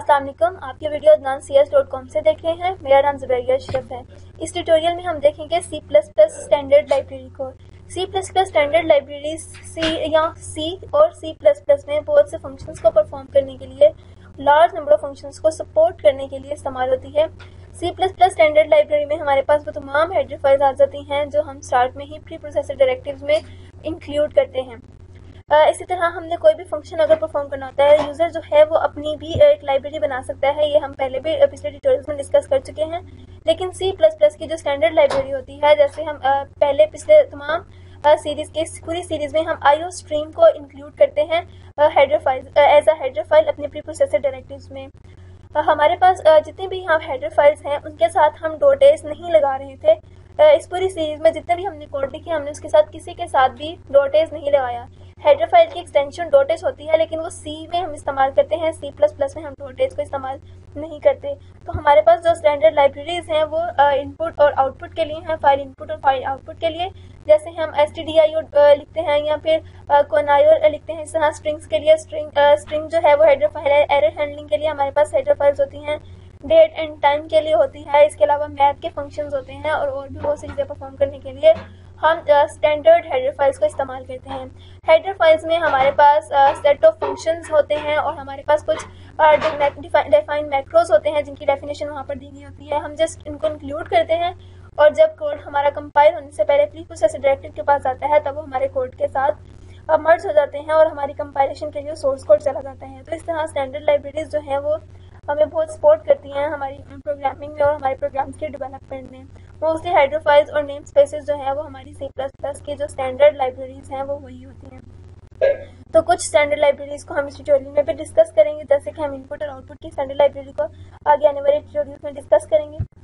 अस्सलाम वालेकुम। आप ये वीडियो adnaancs.com से देख रहे हैं। मेरा नाम ज़ुबैरिया अशरफ है। इस ट्यूटोरियल में हम देखेंगे C++ स्टैंडर्ड लाइब्रेरी को। C++ स्टैंडर्ड लाइब्रेरी C और C++ में बहुत से फंक्शंस को परफॉर्म करने के लिए, लार्ज नंबर ऑफ फंक्शंस को सपोर्ट करने के लिए इस्तेमाल होती है। C++ स्टैंडर्ड लाइब्रेरी में हमारे पास वो तमाम हेडर फाइल्स आ जाती हैं जो हम स्टार्ट में ही प्री प्रोसेसर डायरेक्टिव्स में इंक्लूड करते हैं। इसी तरह हमने कोई भी फंक्शन अगर परफॉर्म करना होता है, यूज़र जो है वो अपनी भी एक लाइब्रेरी बना सकता है। ये हम पहले भी पिछले ट्यूटोरियल्स में डिस्कस कर चुके हैं। लेकिन C++ की जो स्टैंडर्ड लाइब्रेरी होती है, जैसे हम पहले पिछले तमाम सीरीज़ के पूरी सीरीज़ में हम IO स्ट्रीम को इंक्लूड करते हैं header file as a header file अपने प्री प्रोसेसर डायरेक्टिव्स में। हमारे पास जितनी भी यहाँ हेडर फाइल्स हैं उनके साथ हम डॉटेज नहीं लगा रहे थे। इस पूरी सीरीज में जितने भी हमने कोड लिखे हमने उसके साथ किसी के साथ भी डॉटेज नहीं लगाया। हेडर फाइल की एक्सटेंशन डॉटेज होती है, लेकिन वो C में हम इस्तेमाल करते हैं, C++ में हम डॉटेज को इस्तेमाल नहीं करते। तो हमारे पास जो स्टैंडर्ड लाइब्रेरीज हैं वो इनपुट और आउटपुट के लिए हैं, फाइल इनपुट और फाइल आउटपुट के लिए। जैसे हम stdio लिखते हैं या फिर conio लिखते हैं। इस तरह स्ट्रिंग्स के लिए स्ट्रिंग जो है वो हेडर फाइल है। एरर हैंडलिंग के लिए हमारे पास हेडर फाइल्स होती हैं। डेट एंड टाइम के लिए होती है। इसके अलावा मैथ के फंक्शंस होते हैं और भी बहुत सी चीज़ें परफॉर्म करने के लिए हम स्टैंडर्ड हेडर फाइल्स को इस्तेमाल करते हैं। हेडर फाइल्स में हमारे पास सेट ऑफ फंक्शंस होते हैं और हमारे पास कुछ डिफाइंड मैक्रोज होते हैं जिनकी डेफिनेशन वहाँ पर दी गई होती है। हम जस्ट इनको इंक्लूड करते हैं और जब कोड हमारा कंपाइल होने से पहले प्री प्रोसेसर डायरेक्टिव के पास आता है तब वो हमारे कोड के साथ मर्ज हो जाते हैं और हमारी कंपाइलेशन के लिए सोर्स कोड चला जाता है। तो इस तरह स्टैंडर्ड लाइब्रेरीज जो है वो हमें बहुत सपोर्ट करती हैं हमारी प्रोग्रामिंग में और हमारे प्रोग्राम्स के डेवलपमेंट में। मोस्टली हाइड्रो फाइल्स और नेम स्पेसेस जो है वो हमारी C++ की जो स्टैंडर्ड लाइब्रेरीज हैं वो वही होती हैं। तो कुछ स्टैंडर्ड लाइब्रेरीज को हम इस ट्यूटोरियल में भी डिस्कस करेंगे, जैसे कि हम इनपुट और आउटपुट की स्टैंडर्ड लाइब्रेरी को आगे आने वाले ट्यूटोरियल्स में डिस्कस करेंगे।